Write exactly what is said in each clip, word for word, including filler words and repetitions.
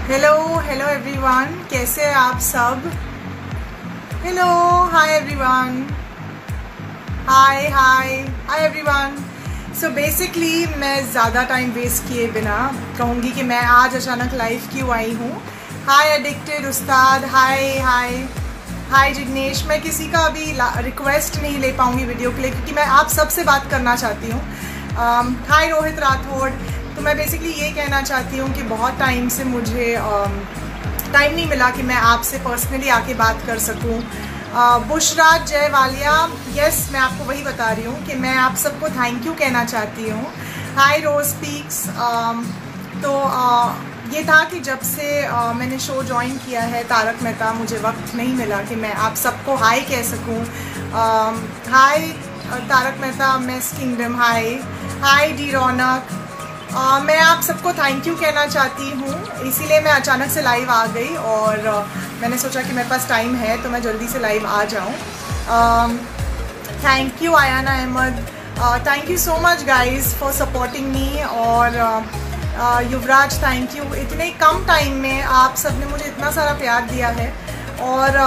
Hello hello everyone, कैसे हैं आप सब? Hello, hi everyone, hi hi hi everyone. So basically मैं ज़्यादा टाइम वेस्ट किए बिना कहूँगी कि मैं आज अचानक लाइव क्यों आई हूँ। हाय एडिक्टेड उस्ताद, हाय हाय हाय जिग्नेश। मैं किसी का अभी रिक्वेस्ट नहीं ले पाऊँगी वीडियो के लिए क्योंकि मैं आप सबसे बात करना चाहती हूँ। हाय रोहित राठौड़। तो मैं बेसिकली ये कहना चाहती हूँ कि बहुत टाइम से मुझे टाइम नहीं मिला कि मैं आपसे पर्सनली आके बात कर सकूँ। बुशराज जय वालिया, यस मैं आपको वही बता रही हूँ कि मैं आप सबको थैंक यू कहना चाहती हूँ। Hi Rose speaks. तो आ, ये था कि जब से आ, मैंने शो ज्वाइन किया है तारक मेहता, मुझे वक्त नहीं मिला कि मैं आप सबको हाय कह सकूँ। Hi Tarak Mehta miss kingdom, hi hi D Raunak. Uh, मैं आप सबको थैंक यू कहना चाहती हूँ, इसीलिए मैं अचानक से लाइव आ गई और uh, मैंने सोचा कि मेरे पास टाइम है तो मैं जल्दी से लाइव आ जाऊँ। Thank you Aayana Ahmed, thank you so much guys for supporting me. और uh, युवराज थैंक यू, इतने कम टाइम में आप सब ने मुझे इतना सारा प्यार दिया है। और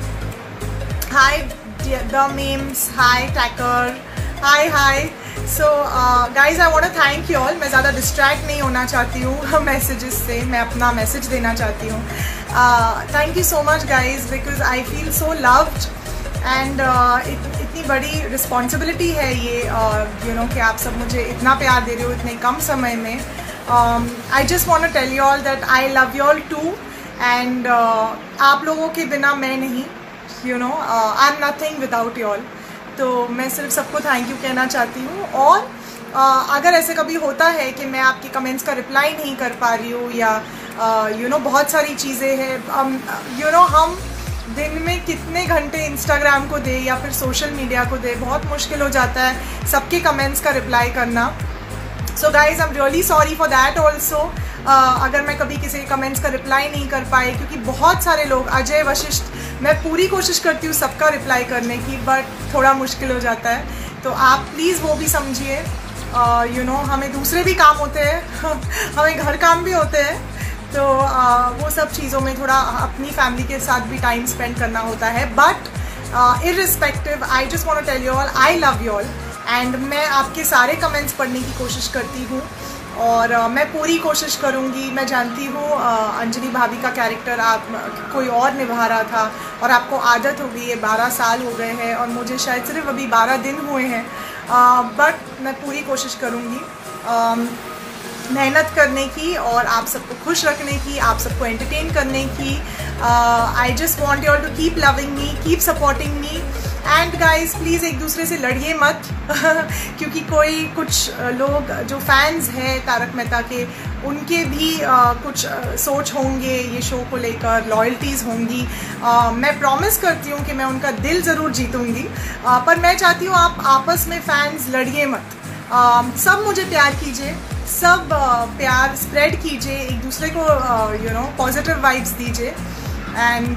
हाय द मीम्स, हाय टैकर, hi hi. So guys I want to thank you all. मैं ज़्यादा डिस्ट्रैक्ट नहीं होना चाहती हूँ मैसेजेस से, मैं अपना मैसेज देना चाहती हूँ। Thank you so much guys because I feel so loved and इतनी बड़ी रिस्पॉन्सिबिलिटी है ये, यू नो कि आप सब मुझे इतना प्यार दे रहे हो इतने कम समय में। I just want to tell you all that I love you all too and आप लोगों के बिना मैं नहीं, you know I am nothing without you all. तो मैं सिर्फ सबको थैंक यू कहना चाहती हूँ। और आ, अगर ऐसे कभी होता है कि मैं आपके कमेंट्स का रिप्लाई नहीं कर पा रही हूँ या यू नो बहुत सारी चीज़ें हैं, यू नो हम दिन में कितने घंटे इंस्टाग्राम को दे या फिर सोशल मीडिया को दे, बहुत मुश्किल हो जाता है सबके कमेंट्स का रिप्लाई करना। So guys I am really sorry for that also अगर मैं कभी किसी के कमेंट्स का रिप्लाई नहीं कर पाए, क्योंकि बहुत सारे लोग, अजय वशिष्ठ, मैं पूरी कोशिश करती हूँ सबका रिप्लाई करने की बट थोड़ा मुश्किल हो जाता है। तो आप प्लीज़ वो भी समझिए, यू नो हमें दूसरे भी काम होते हैं हमें घर काम भी होते हैं, तो uh, वो सब चीज़ों में थोड़ा अपनी फैमिली के साथ भी टाइम स्पेंड करना होता है। But irrespective I just want to tell you all I love you all and मैं आपके सारे कमेंट्स पढ़ने की कोशिश करती हूँ और uh, मैं पूरी कोशिश करूँगी। मैं जानती हूँ uh, अंजलि भाभी का कैरेक्टर आप कोई और निभा रहा था और आपको आदत हो गई है, बारह साल हो गए हैं और मुझे शायद सिर्फ अभी बारह दिन हुए हैं, बट uh, मैं पूरी कोशिश करूँगी uh, मेहनत करने की और आप सबको खुश रखने की, आप सबको एंटरटेन करने की। I just want you all to keep loving me, keep supporting me and guys please एक दूसरे से लड़िए मत क्योंकि कोई कुछ लोग जो फैंस हैं तारक मेहता के, उनके भी uh, कुछ uh, सोच होंगे ये शो को लेकर, लॉयल्टीज़ होंगी। uh, मैं प्रॉमिस करती हूँ कि मैं उनका दिल ज़रूर जीतूँगी, uh, पर मैं चाहती हूँ आप आपस में फैंस लड़िए मत। uh, सब मुझे प्यार कीजिए, सब uh, प्यार स्प्रेड कीजिए, एक दूसरे को यू नो पॉजिटिव वाइब्स दीजिए। And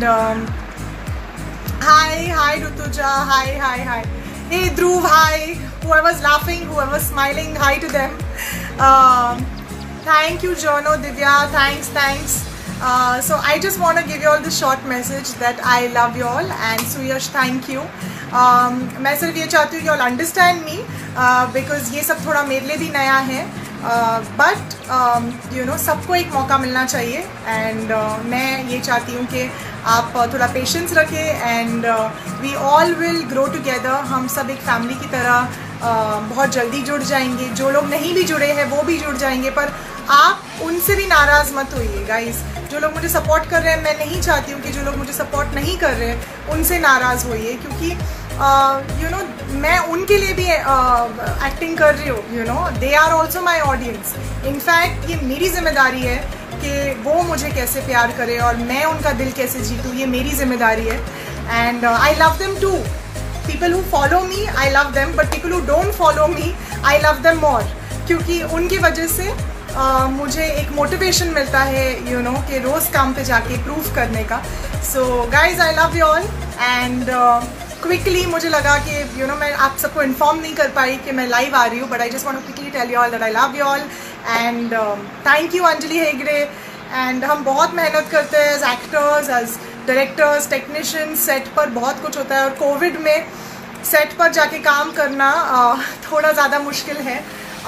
hi hi Rituja, hi hi hi, hey Dhruv, hi, whoever's laughing, whoever's smiling, hi to them. uh, thank you Jono, Divya, thanks thanks. Uh, so I just want to give you all this short message that I love you all and Suyash thank you. um, मैं सिर्फ ये चाहती हूँ कि all understand me uh, because ये सब थोड़ा मेरे लिए भी नया है, बट यू नो सबको एक मौका मिलना चाहिए एंड uh, मैं ये चाहती हूँ कि आप थोड़ा पेशेंस रखें and we all will grow together. हम सब एक फैमिली की तरह uh, बहुत जल्दी जुड़ जाएंगे, जो लोग नहीं भी जुड़े हैं वो भी जुड़ जाएंगे, पर आप उनसे भी नाराज़ मत होइए गाइस। जो लोग मुझे सपोर्ट कर रहे हैं, मैं नहीं चाहती हूँ कि जो लोग मुझे सपोर्ट नहीं कर रहे हैं उनसे नाराज़ होइए, क्योंकि यू नो मैं उनके लिए भी एक्टिंग uh, कर रही हूँ, you know they are also my audience. In fact ये मेरी जिम्मेदारी है कि वो मुझे कैसे प्यार करे और मैं उनका दिल कैसे जीतूँ, ये मेरी जिम्मेदारी है। And I love them too, people who follow me I love them, but people who don't follow me I love them more, क्योंकि उनकी वजह से uh, मुझे एक मोटिवेशन मिलता है, यू नो कि रोज़ काम पे जाके प्रूव करने का। So guys I love you all and quickly मुझे लगा कि यू you नो know, मैं आप सबको इन्फॉर्म नहीं कर पाई कि मैं लाइव आ रही हूँ, but I just want to quickly tell you all that I love you all and thank you Anjali Hegde, and हम बहुत मेहनत करते हैं as actors, as directors, technicians, set पर बहुत कुछ होता है। और कोविड में सेट पर जाके काम करना uh, थोड़ा ज़्यादा मुश्किल है,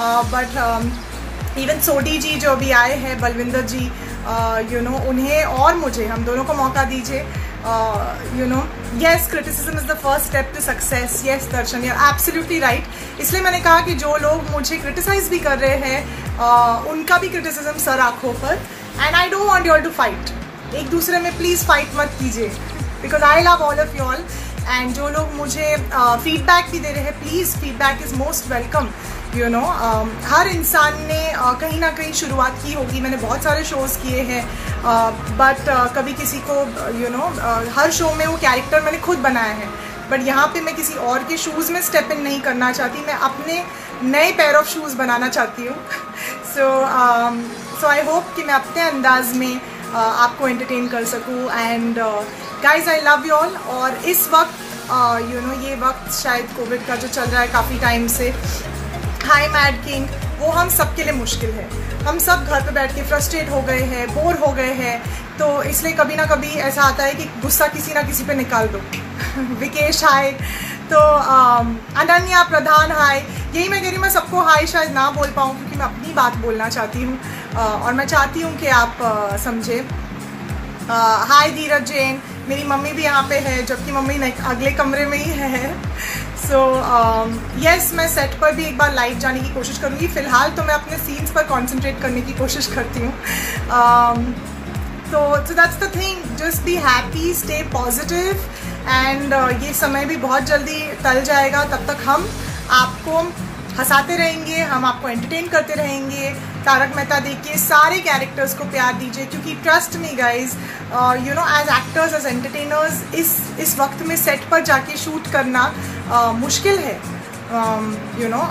बट इवन सोडी जी जो अभी आए हैं, बलविंदर जी, यू नो उन्हें और मुझे, हम दोनों को मौका दीजिए। You know yes, criticism is the first step to success. Yes Darshan, you are absolutely right. इसलिए मैंने कहा कि जो लोग मुझे क्रिटिसाइज भी कर रहे हैं, uh, उनका भी क्रिटिसिज्म सर आँखों पर। And I don't want you all to fight. एक दूसरे में प्लीज़ फाइट मत कीजिए, because I love all of you all. And जो लोग मुझे फीडबैक uh, भी दे रहे हैं, please feedback is most welcome. You know हर इंसान ने uh, कहीं ना कहीं शुरुआत की होगी। मैंने बहुत सारे शोज़ किए हैं, बट uh, uh, कभी किसी को you you know know, uh, हर शो में वो कैरेक्टर मैंने खुद बनाया है, बट यहाँ पे मैं किसी और के शूज़ में स्टेप इन नहीं करना चाहती। मैं अपने नए पेयर ऑफ शूज़ बनाना चाहती हूँ। सो सो आई होप कि मैं अपने अंदाज में uh, आपको एंटरटेन कर सकूँ। And guys I love you all. और इस वक्त यू नो ये वक्त शायद कोविड का जो चल रहा है काफ़ी टाइम से, हाई मैड किंग, वो हम सब के लिए मुश्किल है। हम सब घर पे बैठ के फ्रस्ट्रेट हो गए हैं, बोर हो गए हैं, तो इसलिए कभी ना कभी ऐसा आता है कि गुस्सा किसी ना किसी पे निकाल दो। विकेश हाय, तो अनन्या प्रधान हाय। यही मैं कह रही हूँ, मैं सबको हाय शायद ना बोल पाऊँ क्योंकि मैं अपनी बात बोलना चाहती हूँ, और मैं चाहती हूँ कि आप समझे। हाय धीरज जैन, मेरी मम्मी भी यहाँ पे है, जबकि मम्मी अगले कमरे में ही है। सो येस, मैं सेट पर भी एक बार लाइव जाने की कोशिश करूँगी। फ़िलहाल तो मैं अपने सीन्स पर कंसंट्रेट करने की कोशिश करती हूँ। um, तो so that's the thing, just be happy, stay positive. And ये समय भी बहुत जल्दी टल जाएगा। तब तक हम आपको हंसाते रहेंगे, हम आपको एंटरटेन करते रहेंगे। तारक मेहता देखिए, सारे कैरेक्टर्स को प्यार दीजिए, क्योंकि trust me guys, you know as actors, as entertainers, इस इस वक्त में सेट पर जाके शूट करना uh, मुश्किल है। यू नो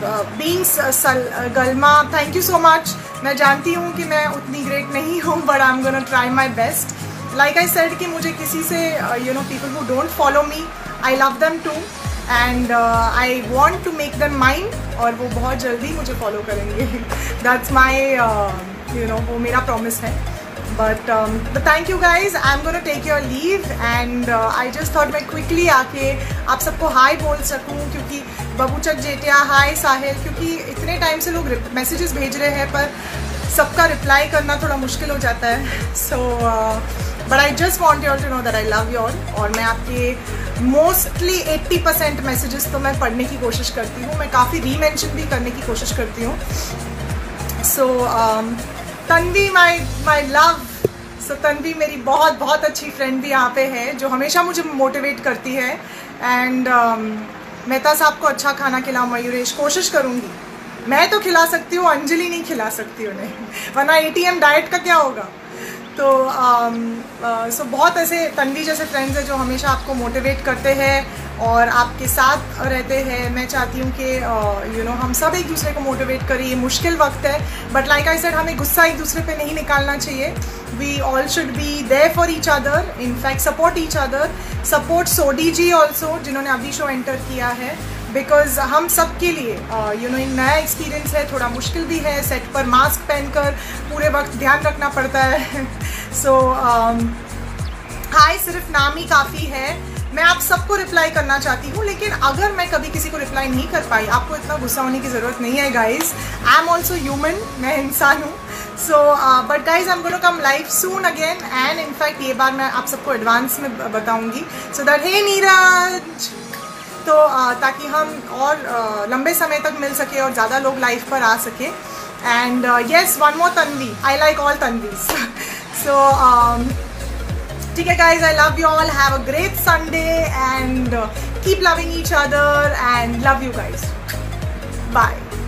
बीइंग गलमा, थैंक यू सो मच। मैं जानती हूँ कि मैं उतनी ग्रेट नहीं हूँ, but I am gonna try my best. Like I said कि मुझे किसी से, you know people who don't follow me, I love them too, and I want to make them mine, और वो बहुत जल्दी मुझे फॉलो करेंगे। दैट्स माई यू नो वो मेरा प्रॉमिस है। But thank you guys, I am gonna take your leave. And I just thought मैं क्विकली आके आप सबको हाई बोल सकूँ, क्योंकि बबूचक जेटिया हाय साहिल, क्योंकि इतने टाइम से लोग मैसेजेस भेज रहे हैं पर सबका रिप्लाई करना थोड़ा मुश्किल हो जाता है। So but I just want you all to know that I love you all. और मैं आपके मोस्टली एट्टी परसेंट मैसेजेस तो मैं पढ़ने की कोशिश करती हूँ, मैं काफ़ी रीमेंशन भी करने की कोशिश करती हूँ। So Tanvi my my love, so Tanvi मेरी बहुत बहुत अच्छी फ्रेंड भी यहाँ पे है, जो हमेशा मुझे मोटिवेट करती है। एंड um, मेहता साहब को अच्छा खाना खिलाओ मयूरेश, कोशिश करूँगी। मैं तो खिला सकती हूँ, अंजलि नहीं खिला सकती उन्हें, वरना एटीएम डाइट का क्या होगा। तो um, uh, so बहुत ऐसे तन्वी जैसे फ्रेंड्स हैं जो हमेशा आपको मोटिवेट करते हैं और आपके साथ रहते हैं। मैं चाहती हूँ कि यू नो हम सब एक दूसरे को मोटिवेट करें। ये मुश्किल वक्त है, बट लाइक आई सेड, हमें गुस्सा एक दूसरे पे नहीं निकालना चाहिए। We all should be there for each other, in fact support each other, support Sodhi ji also, जिन्होंने अभी शो एंटर किया है, बिकॉज हम सब के लिए यू नो नया एक्सपीरियंस है, थोड़ा मुश्किल भी है। सेट पर मास्क पहनकर पूरे वक्त ध्यान रखना पड़ता है। सो हाय सिर्फ नाम ही काफ़ी है। मैं आप सबको रिप्लाई करना चाहती हूँ, लेकिन अगर मैं कभी किसी को रिप्लाई नहीं कर पाई, आपको इतना गुस्सा होने की ज़रूरत नहीं है guys. I am also human, मैं इंसान हूँ। So but guys I am gonna come live soon again, and in fact ये बार मैं आप सबको एडवांस में बताऊँगी, सो दैट हे नीरज, तो uh, ताकि हम और uh, लंबे समय तक मिल सके और ज़्यादा लोग लाइव पर आ सके। And yes, one more Tanvi, I like all Tanvis. So ठीक है guys, I love you all, have a great Sunday and keep loving each other and love you guys, bye.